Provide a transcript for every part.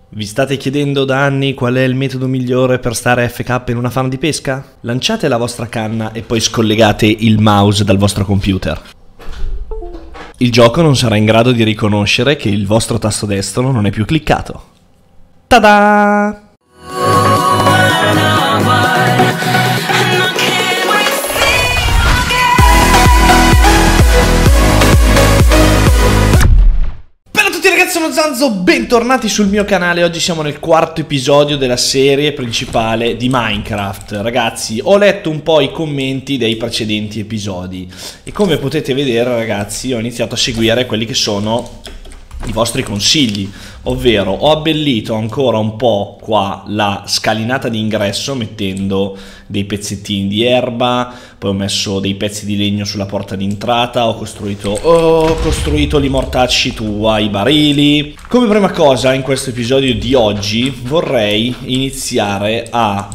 Vi state chiedendo da anni qual è il metodo migliore per stare AFK in una farm di pesca? Lanciate la vostra canna e poi scollegate il mouse dal vostro computer. Il gioco non sarà in grado di riconoscere che il vostro tasto destro non è più cliccato. Tada! Sono Zanzo, bentornati sul mio canale. Oggi siamo nel quarto episodio della serie principale di Minecraft. Ragazzi, ho letto un po' i commenti dei precedenti episodi e come potete vedere, ragazzi, ho iniziato a seguire quelli che sono i vostri consigli, ovvero ho abbellito ancora un po' qua la scalinata di ingresso mettendo dei pezzettini di erba, poi ho messo dei pezzi di legno sulla porta d'entrata, ho costruito gli mortacci tua, i barili. Come prima cosa in questo episodio di oggi vorrei iniziare a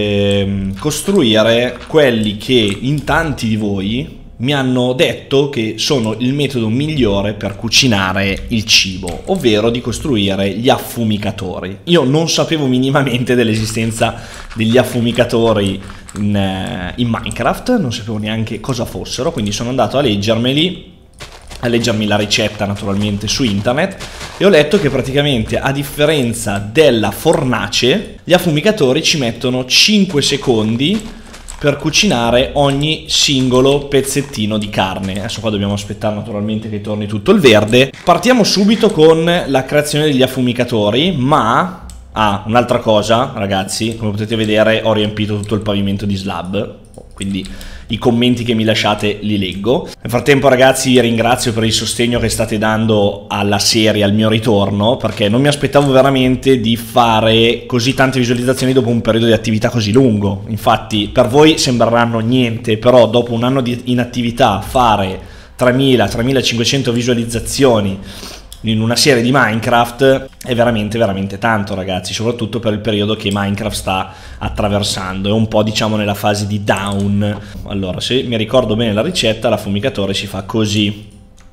costruire quelli che in tanti di voi mi hanno detto che sono il metodo migliore per cucinare il cibo, ovvero di costruire gli affumicatori. Io non sapevo minimamente dell'esistenza degli affumicatori in Minecraft, non sapevo neanche cosa fossero, quindi sono andato a leggermi la ricetta naturalmente su internet e ho letto che praticamente, a differenza della fornace, gli affumicatori ci mettono 5 secondi per cucinare ogni singolo pezzettino di carne. Adesso qua dobbiamo aspettare naturalmente che torni tutto il verde. Partiamo subito con la creazione degli affumicatori, ma un'altra cosa, ragazzi, come potete vedere ho riempito tutto il pavimento di slab, quindi i commenti che mi lasciate li leggo. Nel frattempo, ragazzi, vi ringrazio per il sostegno che state dando alla serie, al mio ritorno, perché non mi aspettavo veramente di fare così tante visualizzazioni dopo un periodo di attività così lungo. Infatti per voi sembreranno niente, però dopo un anno di inattività fare 3000-3500 visualizzazioni in una serie di Minecraft è veramente veramente tanto, ragazzi, soprattutto per il periodo che Minecraft sta attraversando. È un po', diciamo, nella fase di down. Allora, se mi ricordo bene la ricetta, l'affumicatore si fa così.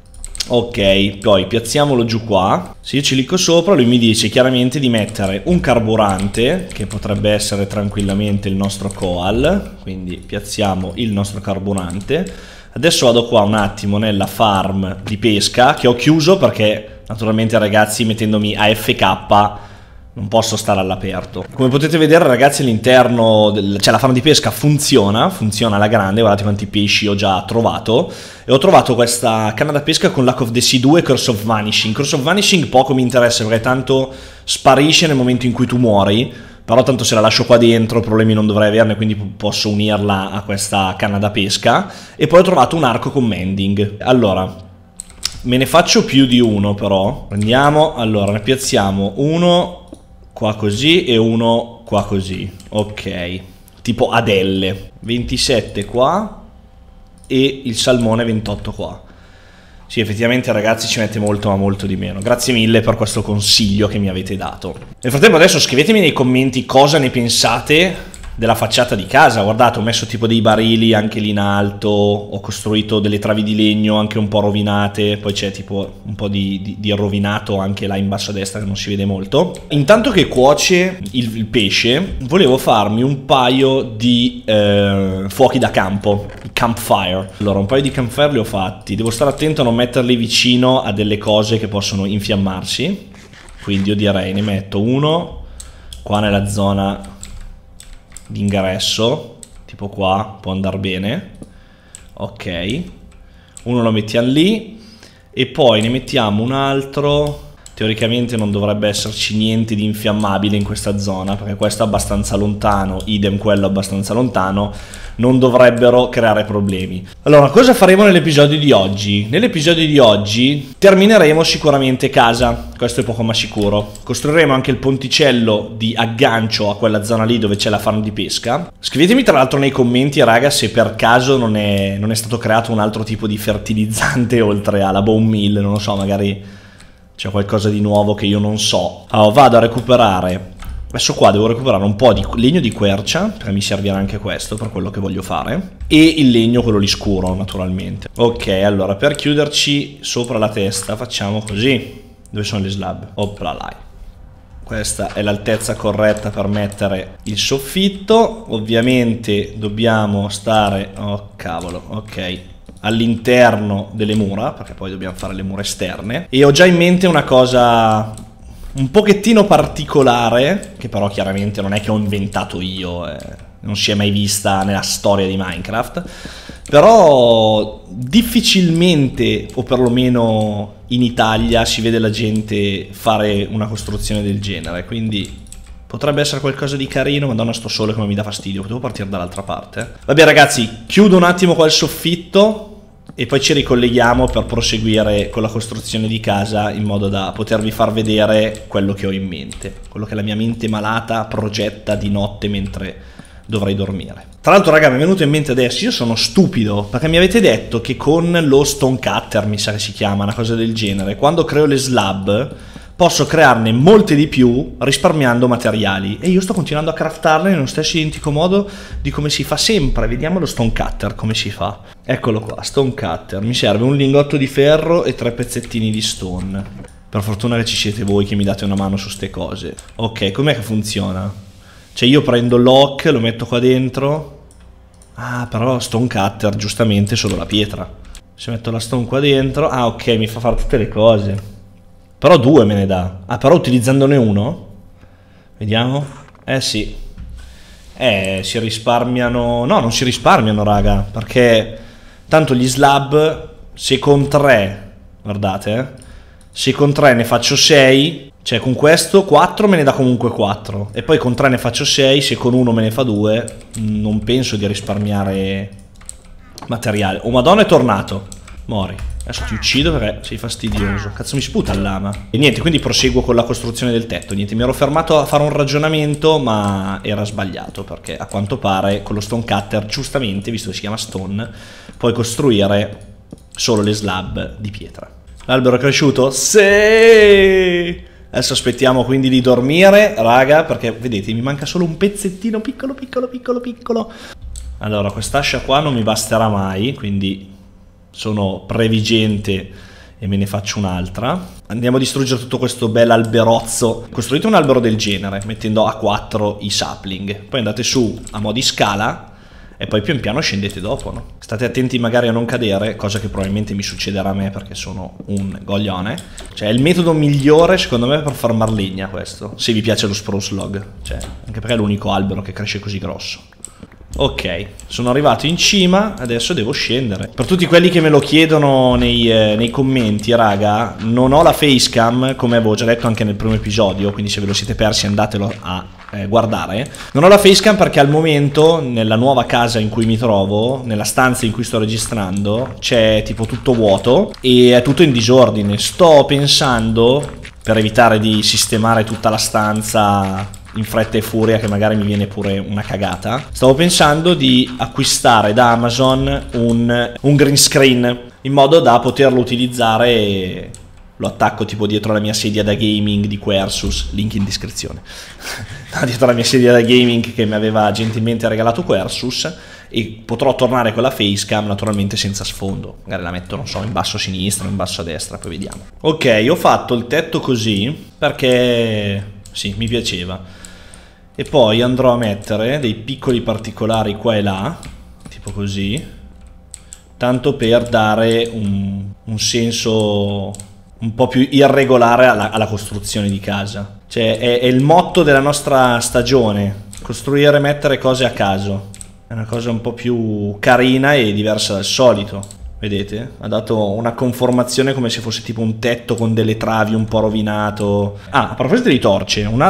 Ok, poi piazziamolo giù qua. Se io ci clicco sopra, lui mi dice chiaramente di mettere un carburante, che potrebbe essere tranquillamente il nostro coal, quindi piazziamo il nostro carburante. Adesso vado qua un attimo nella farm di pesca, che ho chiuso perché naturalmente, ragazzi, mettendomi AFK non posso stare all'aperto. Come potete vedere, ragazzi, all'interno cioè la farm di pesca funziona alla grande. Guardate quanti pesci ho già trovato. E ho trovato questa canna da pesca con Lack of the Sea 2 e Curse of Vanishing. Curse of Vanishing poco mi interessa perché tanto sparisce nel momento in cui tu muori, però tanto se la lascio qua dentro problemi non dovrei averne, quindi posso unirla a questa canna da pesca. E poi ho trovato un arco con mending. Allora, me ne faccio più di uno, però prendiamo, allora ne piazziamo uno qua così e uno qua così, ok, tipo ad L, 27 qua e il salmone 28 qua. Sì, effettivamente, ragazzi, ci mette molto ma molto di meno. Grazie mille per questo consiglio che mi avete dato. Nel frattempo adesso scrivetemi nei commenti cosa ne pensate della facciata di casa. Guardate, ho messo tipo dei barili anche lì in alto, ho costruito delle travi di legno anche un po' rovinate, poi c'è tipo un po' di rovinato anche là in basso a destra che non si vede molto. Intanto che cuoce il pesce, volevo farmi un paio di fuochi da campo, campfire. Allora, un paio di campfire li ho fatti, devo stare attento a non metterli vicino a delle cose che possono infiammarsi, quindi io direi ne metto uno qua nella zona d'ingresso, tipo qua, può andare bene, ok, uno lo mettiamo lì e poi ne mettiamo un altro. Teoricamente non dovrebbe esserci niente di infiammabile in questa zona perché questo è abbastanza lontano, idem quello abbastanza lontano, non dovrebbero creare problemi. Allora, cosa faremo nell'episodio di oggi? Nell'episodio di oggi termineremo sicuramente casa, questo è poco ma sicuro. Costruiremo anche il ponticello di aggancio a quella zona lì dove c'è la farm di pesca. Scrivetemi tra l'altro nei commenti, raga, se per caso non è stato creato un altro tipo di fertilizzante oltre alla bone meal, non lo so, magari c'è qualcosa di nuovo che io non so. Allora, vado a recuperare. Adesso qua devo recuperare un po' di legno di quercia, perché mi servirà anche questo per quello che voglio fare. E il legno, quello lì scuro, naturalmente. Ok, allora, per chiuderci sopra la testa facciamo così. Dove sono le slab? Opla là. questa è l'altezza corretta per mettere il soffitto. Ovviamente dobbiamo stare, oh cavolo, ok, all'interno delle mura, perché poi dobbiamo fare le mura esterne. E ho già in mente una cosa un pochettino particolare, che però chiaramente non è che ho inventato io, non si è mai vista nella storia di Minecraft, però difficilmente, o perlomeno in Italia, si vede la gente fare una costruzione del genere, quindi potrebbe essere qualcosa di carino. Madonna, sto solo, come mi dà fastidio, potevo partire dall'altra parte. Vabbè ragazzi, chiudo un attimo qua il soffitto e poi ci ricolleghiamo per proseguire con la costruzione di casa, in modo da potervi far vedere quello che ho in mente, quello che la mia mente malata progetta di notte mentre dovrei dormire. Tra l'altro raga, mi è venuto in mente adesso, io sono stupido, perché mi avete detto che con lo stone cutter, mi sa che si chiama, una cosa del genere, quando creo le slab posso crearne molte di più risparmiando materiali, e io sto continuando a craftarle nello stesso identico modo di come si fa sempre. Vediamo lo stone cutter come si fa. Eccolo qua, stone cutter. Mi serve un lingotto di ferro e 3 pezzettini di stone. Per fortuna che ci siete voi che mi date una mano su ste cose. Ok, com'è che funziona? Cioè io prendo l'oak, lo metto qua dentro. Ah, però stone cutter giustamente solo la pietra. Se metto la stone qua dentro, ah ok, mi fa fare tutte le cose. Però 2 me ne dà. Ah, però utilizzandone uno? Vediamo. Eh sì. Si risparmiano. No, non si risparmiano raga, perché tanto gli slab, se con 3, guardate, se con 3 ne faccio 6, cioè con questo 4 me ne dà comunque 4, e poi con 3 ne faccio 6, se con 1 me ne fa 2, non penso di risparmiare materiale. Oh madonna, è tornato. Mori. Adesso ti uccido perché sei fastidioso. Cazzo, mi sputa il lama. E niente, quindi proseguo con la costruzione del tetto. Niente, mi ero fermato a fare un ragionamento, ma era sbagliato, perché a quanto pare con lo stone cutter, giustamente, visto che si chiama stone, puoi costruire solo le slab di pietra. L'albero è cresciuto? Sì! Adesso aspettiamo quindi di dormire, raga, perché vedete mi manca solo un pezzettino piccolo piccolo piccolo piccolo. Allora, quest'ascia qua non mi basterà mai, quindi sono previgente e me ne faccio un'altra. Andiamo a distruggere tutto questo bel alberozzo. Costruite un albero del genere mettendo a 4 i sapling, poi andate su a mo' di scala e poi pian piano scendete dopo, no? State attenti magari a non cadere, cosa che probabilmente mi succederà a me perché sono un goglione. Cioè è il metodo migliore secondo me per farmar legna questo, se vi piace lo spruce log, cioè anche perché è l'unico albero che cresce così grosso. Ok, sono arrivato in cima, adesso devo scendere. Per tutti quelli che me lo chiedono nei commenti, raga, non ho la facecam, come avevo già detto anche nel primo episodio, quindi se ve lo siete persi andatelo a guardare. Non ho la facecam perché al momento, nella nuova casa in cui mi trovo, nella stanza in cui sto registrando, c'è tipo tutto vuoto e è tutto in disordine. Sto pensando, per evitare di sistemare tutta la stanza in fretta e furia, che magari mi viene pure una cagata, stavo pensando di acquistare da Amazon un green screen, in modo da poterlo utilizzare e lo attacco tipo dietro la mia sedia da gaming di Quersus, link in descrizione. Dietro la mia sedia da gaming che mi aveva gentilmente regalato Quersus, e potrò tornare con la facecam naturalmente senza sfondo. Magari la metto, non so, in basso a sinistra, in basso a destra, poi vediamo. Ok, ho fatto il tetto così perché sì, mi piaceva. E poi andrò a mettere dei piccoli particolari qua e là, tipo così, tanto per dare un senso un po' più irregolare alla costruzione di casa. Cioè è il motto della nostra stagione, costruire e mettere cose a caso. È una cosa un po' più carina e diversa dal solito. Vedete? Ha dato una conformazione come se fosse tipo un tetto con delle travi un po' rovinato. Ah, a proposito di torce, uno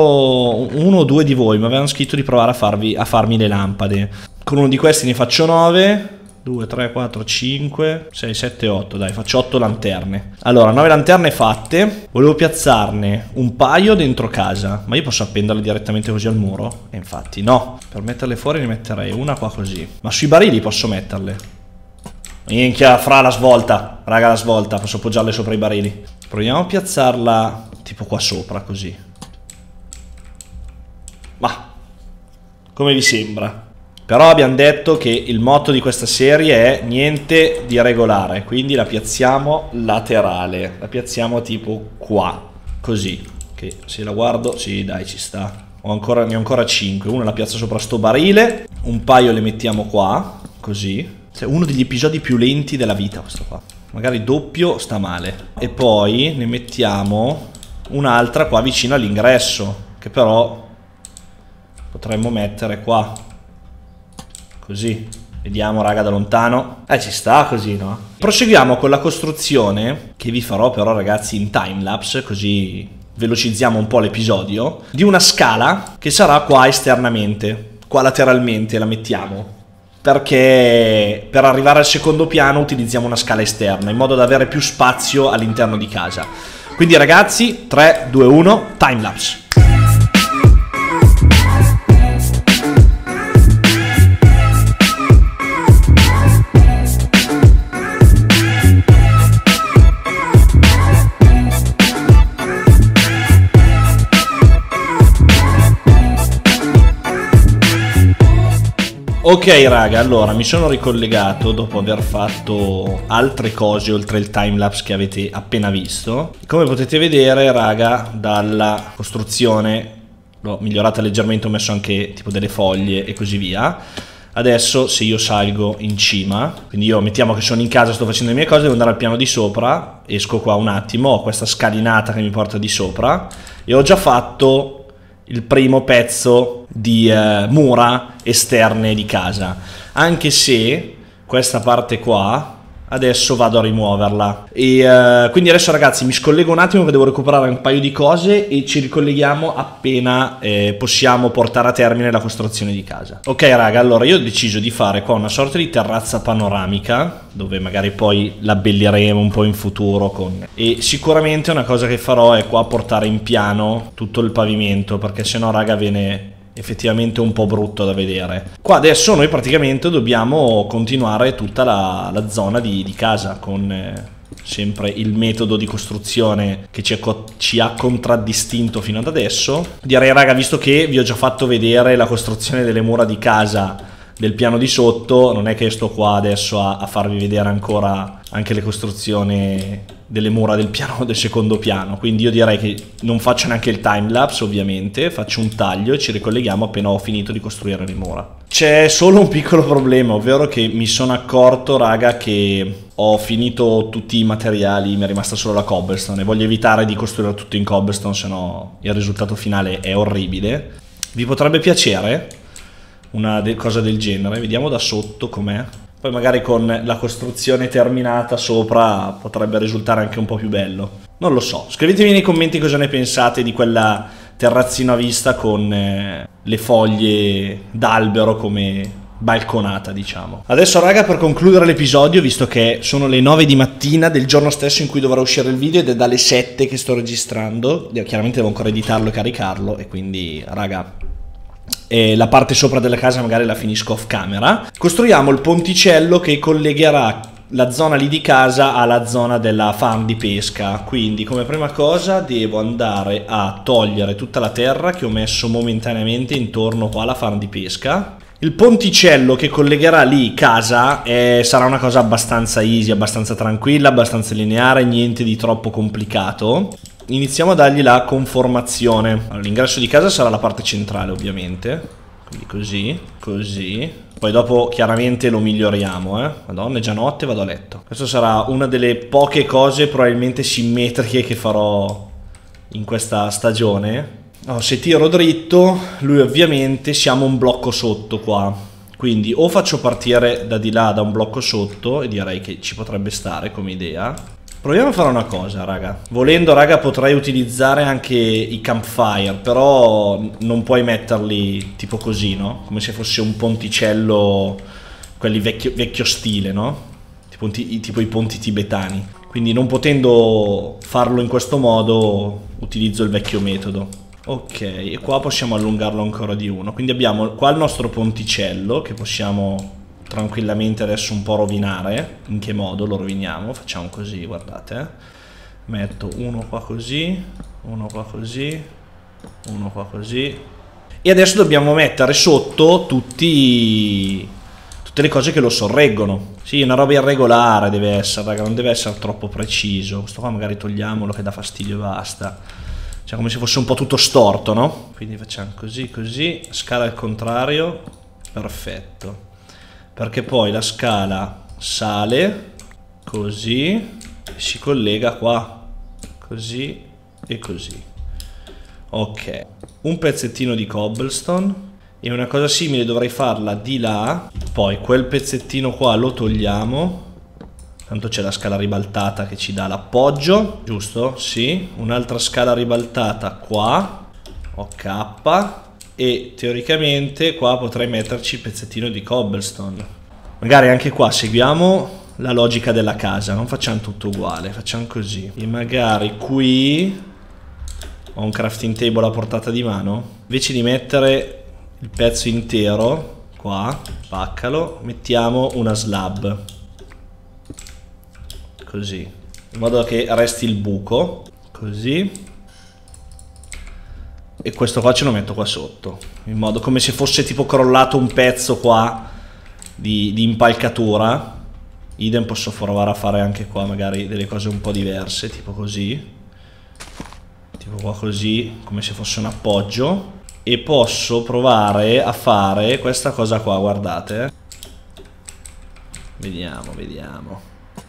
o due di voi mi avevano scritto di provare a farmi le lampade. Con uno di questi ne faccio 9. 2, 3, 4, 5, 6, 7, 8. Dai, faccio 8 lanterne. Allora, 9 lanterne fatte. Volevo piazzarne un paio dentro casa, ma io posso appenderle direttamente così al muro? E infatti no. Per metterle fuori ne metterei una qua così. Ma sui barili posso metterle? Minchia, fra la svolta. Raga, la svolta, posso appoggiarle sopra i barili. Proviamo a piazzarla tipo qua sopra, così. Ma come vi sembra? Però abbiamo detto che il motto di questa serie è niente di regolare, quindi la piazziamo laterale. La piazziamo tipo qua, così, ok? che se la guardo, sì dai ci sta. Ne ho ancora 5, una la piazzo sopra sto barile, un paio le mettiamo qua, così. È uno degli episodi più lenti della vita questo qua. Magari doppio sta male. E poi ne mettiamo un'altra qua vicino all'ingresso, che però potremmo mettere qua. Così. Vediamo raga da lontano. Ci sta così, no? Proseguiamo con la costruzione, che vi farò però ragazzi in timelapse, così velocizziamo un po' l'episodio, di una scala che sarà qua esternamente. Qua lateralmente la mettiamo, perché per arrivare al secondo piano utilizziamo una scala esterna, in modo da avere più spazio all'interno di casa. Quindi ragazzi, 3, 2, 1, timelapse. Ok raga, allora mi sono ricollegato dopo aver fatto altre cose oltre il timelapse che avete appena visto. Come potete vedere raga, dalla costruzione l'ho migliorata leggermente, ho messo anche tipo delle foglie e così via. Adesso se io salgo in cima, quindi io mettiamo che sono in casa, sto facendo le mie cose, devo andare al piano di sopra, esco qua un attimo, ho questa scalinata che mi porta di sopra e ho già fatto il primo pezzo di mura esterne di casa, anche se questa parte qua adesso vado a rimuoverla e quindi adesso ragazzi mi scollego un attimo che devo recuperare un paio di cose e ci ricolleghiamo appena possiamo portare a termine la costruzione di casa. Ok raga, allora io ho deciso di fare qua una sorta di terrazza panoramica dove magari poi l'abbelliremo un po' in futuro con... E sicuramente una cosa che farò è qua portare in piano tutto il pavimento, perché sennò raga viene effettivamente un po' brutto da vedere. Qua adesso noi praticamente dobbiamo continuare tutta la zona di casa con sempre il metodo di costruzione che ci ha contraddistinto fino ad adesso. Direi raga, visto che vi ho già fatto vedere la costruzione delle mura di casa del piano di sotto, non è che sto qua adesso a farvi vedere ancora anche le costruzioni delle mura del secondo piano, quindi io direi che non faccio neanche il timelapse, ovviamente faccio un taglio e ci ricolleghiamo appena ho finito di costruire le mura. C'è solo un piccolo problema, ovvero che mi sono accorto raga che ho finito tutti i materiali, mi è rimasta solo la cobblestone e voglio evitare di costruire tutto in cobblestone, sennò il risultato finale è orribile. Vi potrebbe piacere una cosa del genere? Vediamo da sotto com'è. Poi magari con la costruzione terminata sopra potrebbe risultare anche un po' più bello. Non lo so. Scrivetemi nei commenti cosa ne pensate di quella terrazzina a vista con le foglie d'albero come balconata, diciamo. Adesso raga, per concludere l'episodio, visto che sono le 9 di mattina del giorno stesso in cui dovrà uscire il video ed è dalle 7 che sto registrando, chiaramente devo ancora editarlo e caricarlo e quindi raga, e la parte sopra della casa magari la finisco off camera. Costruiamo il ponticello che collegherà la zona lì di casa alla zona della farm di pesca, quindi come prima cosa devo andare a togliere tutta la terra che ho messo momentaneamente intorno qua alla farm di pesca. Il ponticello che collegherà lì casa sarà una cosa abbastanza easy, abbastanza tranquilla, abbastanza lineare, niente di troppo complicato. Iniziamo a dargli la conformazione. Allora, l'ingresso di casa sarà la parte centrale ovviamente, quindi così, così. Poi dopo chiaramente lo miglioriamo, Madonna, è già notte, vado a letto. Questa sarà una delle poche cose probabilmente simmetriche che farò in questa stagione. No, se tiro dritto, lui ovviamente siamo un blocco sotto qua, quindi o faccio partire da di là da un blocco sotto, e direi che ci potrebbe stare come idea. Proviamo a fare una cosa raga, volendo raga potrei utilizzare anche i campfire, però non puoi metterli tipo così, no? Come se fosse un ponticello, quelli vecchio stile, no? Tipo i ponti tibetani. Quindi non potendo farlo in questo modo utilizzo il vecchio metodo. Ok, e qua possiamo allungarlo ancora di uno, quindi abbiamo qua il nostro ponticello che possiamo tranquillamente adesso un po' rovinare. In che modo lo roviniamo? Facciamo così, guardate. Metto uno qua così, uno qua così, uno qua così. E adesso dobbiamo mettere sotto tutte le cose che lo sorreggono. Sì, una roba irregolare deve essere, raga, non deve essere troppo preciso. Questo qua magari togliamolo che dà fastidio e basta. cioè come se fosse un po' tutto storto, no? Quindi facciamo così, così, scala al contrario, perfetto, perché poi la scala sale così e si collega qua, così e così. Ok, un pezzettino di cobblestone e una cosa simile dovrei farla di là, poi quel pezzettino qua lo togliamo. Tanto c'è la scala ribaltata che ci dà l'appoggio, giusto? Sì. Un'altra scala ribaltata qua. Ok. E teoricamente qua potrei metterci il pezzettino di cobblestone. Magari anche qua seguiamo la logica della casa, non facciamo tutto uguale, facciamo così. E magari qui ho un crafting table a portata di mano. Invece di mettere il pezzo intero qua, spaccalo, mettiamo una slab. Così, in modo che resti il buco, così, e questo qua ce lo metto qua sotto, in modo come se fosse tipo crollato un pezzo qua di impalcatura. Idem posso provare a fare anche qua magari delle cose un po' diverse, tipo così, tipo qua così, come se fosse un appoggio, e posso provare a fare questa cosa qua, guardate, vediamo.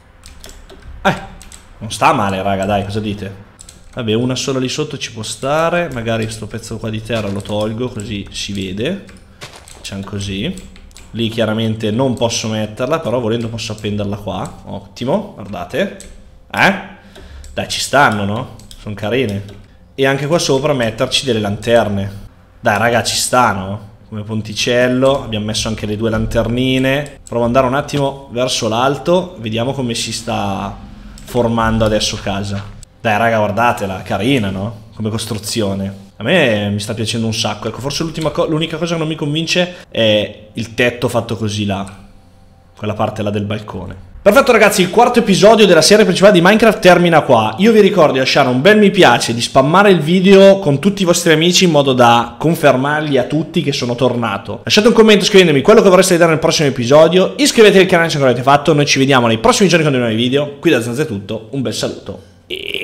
Non sta male, raga, dai, cosa dite? Vabbè, una sola lì sotto ci può stare. Magari sto pezzo qua di terra lo tolgo, così si vede. Facciamo così. Lì chiaramente non posso metterla, però volendo posso appenderla qua. Ottimo, guardate. Dai, ci stanno, no? Sono carine. E anche qua sopra metterci delle lanterne. Dai, raga, ci stanno. Come ponticello, abbiamo messo anche le 2 lanternine. Provo ad andare un attimo verso l'alto. Vediamo come si sta formando adesso casa. Dai raga, guardatela, carina, no? Come costruzione. A me mi sta piacendo un sacco. Ecco, forse l'unica cosa che non mi convince è il tetto fatto così là, quella parte là del balcone. Perfetto ragazzi, il quarto episodio della serie principale di Minecraft termina qua. Io vi ricordo di lasciare un bel mi piace, di spammare il video con tutti i vostri amici in modo da confermargli a tutti che sono tornato. Lasciate un commento scrivendomi quello che vorreste vedere nel prossimo episodio. Iscrivetevi al canale se non l'avete fatto. Noi ci vediamo nei prossimi giorni con dei nuovi video. Qui da Zanza è tutto, un bel saluto e